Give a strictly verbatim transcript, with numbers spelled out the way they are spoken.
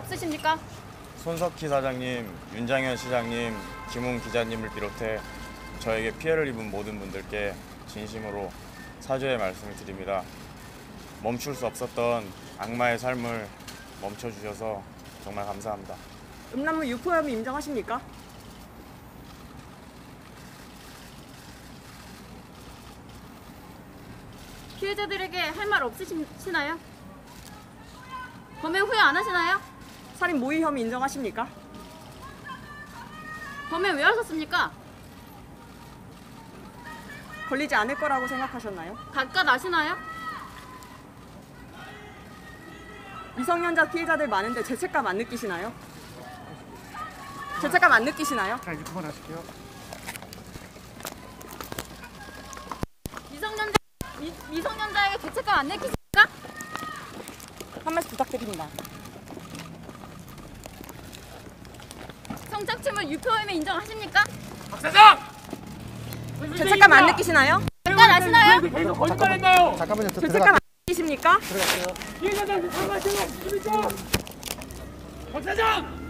없으십니까? 손석희 사장님, 윤장현 시장님, 김웅 기자님을 비롯해 저에게 피해를 입은 모든 분들께 진심으로 사죄의 말씀을 드립니다. 멈출 수 없었던 악마의 삶을 멈춰주셔서 정말 감사합니다. 음란물 유포 혐의 인정하십니까? 피해자들에게 할 말 없으시나요? 범행 후회 안 하시나요? 살인 모의 혐의 인정하십니까? 범행 왜 하셨습니까? 걸리지 않을 거라고 생각하셨나요? 각각 아시나요? 미성년자 피해자들 많은데 죄책감 안 느끼시나요? 죄책감 안 느끼시나요? 자, 이제 그만하실게요. 미성년자, 미, 미성년자에게 죄책감 안 느끼십니까? 한 말씀 부탁드립니다. 성착취물 유포 혐의 인정하십니까? 박 사장! 죄책감 안 느끼시나요? 각각 아시나요? 계속 거짓말했나요? 잠깐만요. 저 죄책감 안 들어갈게요. 느끼십니까? 들어갈게요. 피해자들한테 사과하시는 거 없습니까? 박 사장!